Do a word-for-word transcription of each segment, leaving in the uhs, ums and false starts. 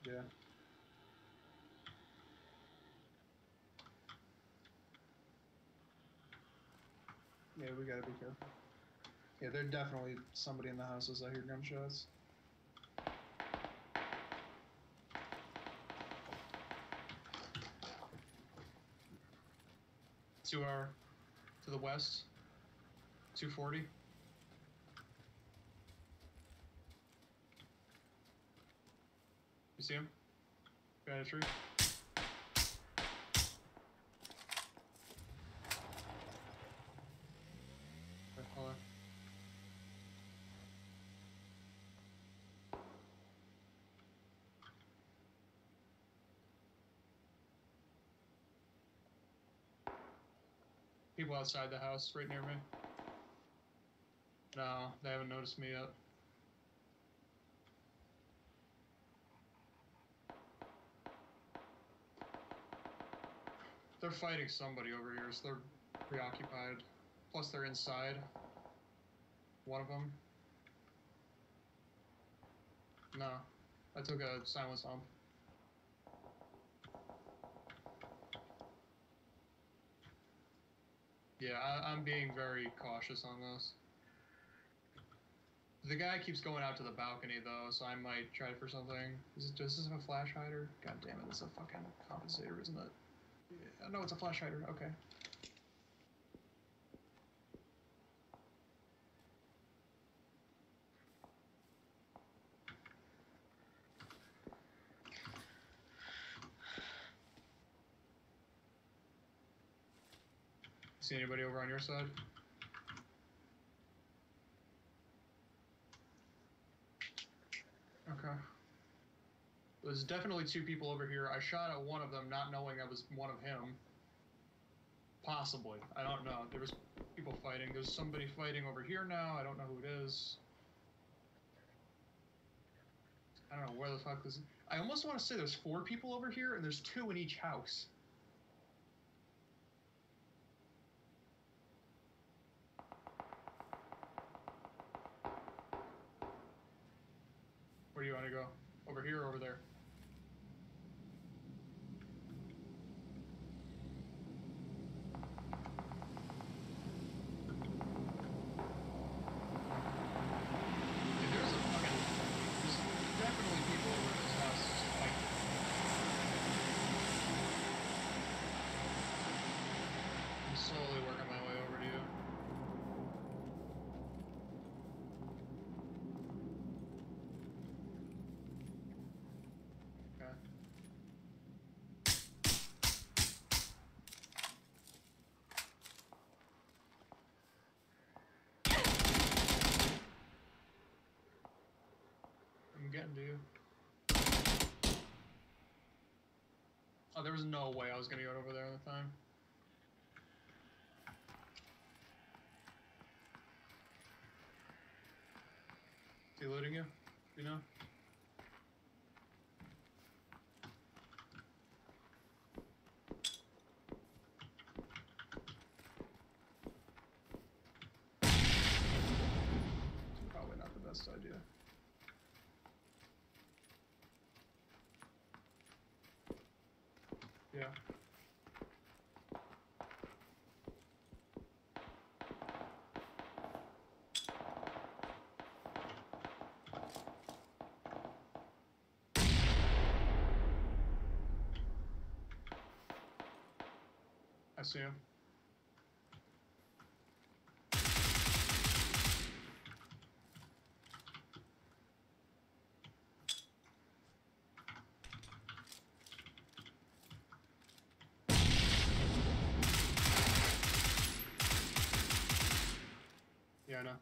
Yeah. Yeah, we gotta be careful. Yeah, there's definitely somebody in the houses. I hear gunshots. To our, to the west, two forty. You see him? Behind a tree. Okay, hold on. People outside the house right near me. No, they haven't noticed me yet. They're fighting somebody over here, so they're preoccupied. Plus they're inside. One of them. No, I took a silence hump. Yeah, I, I'm being very cautious on this. The guy keeps going out to the balcony though, so I might try for something. Is it just this a flash hider? God damn it, this is a fucking compensator, isn't it? Yeah, no, it's a flash hider. Okay. See anybody over on your side? Okay. There's definitely two people over here. I shot at one of them, not knowing I was one of him. Possibly. I don't know. There was people fighting. There's somebody fighting over here now. I don't know who it is. I don't know where the fuck this is. I almost want to say there's four people over here, and there's two in each house. Where do you want to go? Over here or over there? Getting to you. Oh, there was no way I was gonna get over there at the time. Is he looting you? You know? Probably not the best idea. Yeah. I see him. Yeah, I know.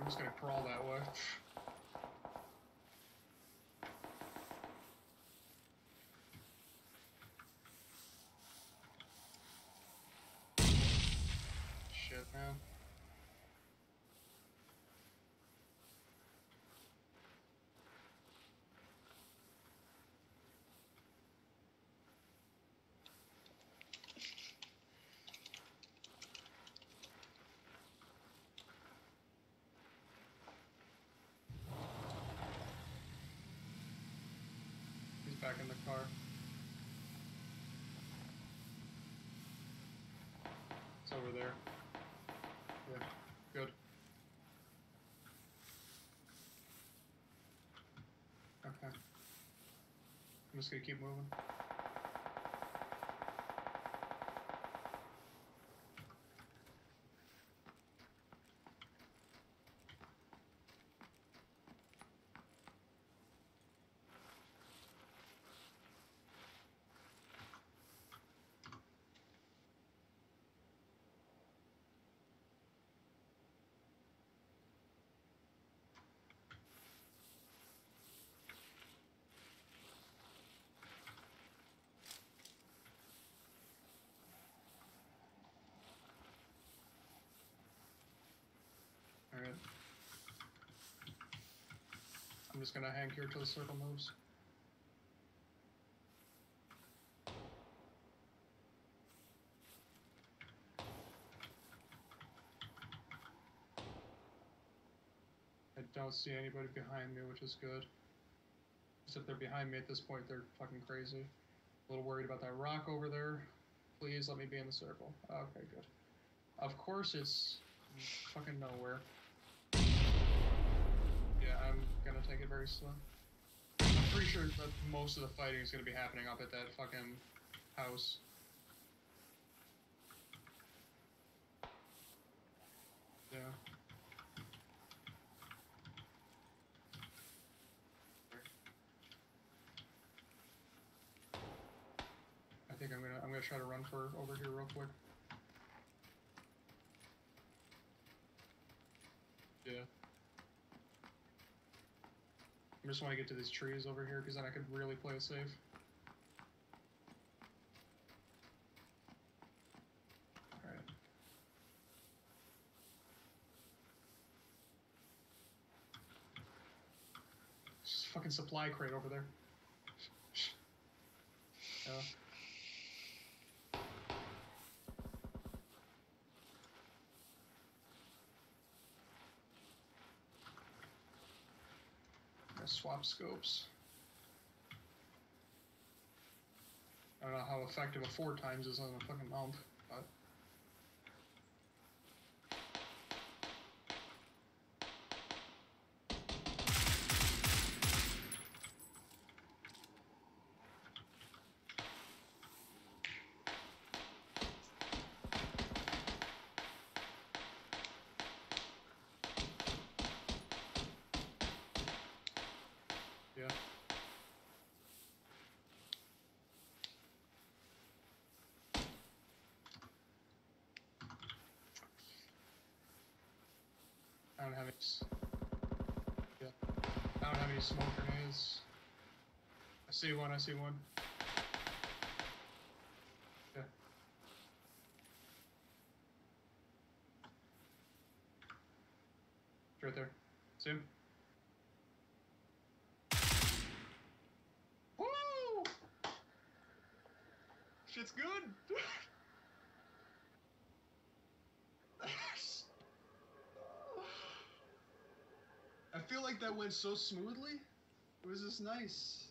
just gonna crawl that way. Shit, man. He's back in the car. It's over there. Yeah, good. Okay. I'm just gonna keep moving. Alright. I'm just gonna hang here till the circle moves. I don't see anybody behind me, which is good. Except they're behind me at this point, they're fucking crazy. A little worried about that rock over there. Please let me be in the circle. Okay, good. Of course it's fucking nowhere. Yeah, I'm gonna take it very slow. I'm pretty sure that most of the fighting is gonna be happening up at that fucking house. Yeah. I think I'm gonna I'm gonna try to run for over here real quick. Yeah. I just want to get to these trees over here because then I could really play it safe. Alright. Just fucking supply crate over there. Yeah. Swap scopes. I don't know how effective a four times is on a fucking mount, but yeah. I don't have any. Yeah. I don't have any smoke grenades. I see one. I see one. Yeah. It's right there. See him? Woo! Shit's good. I feel like that went so smoothly. It was just nice.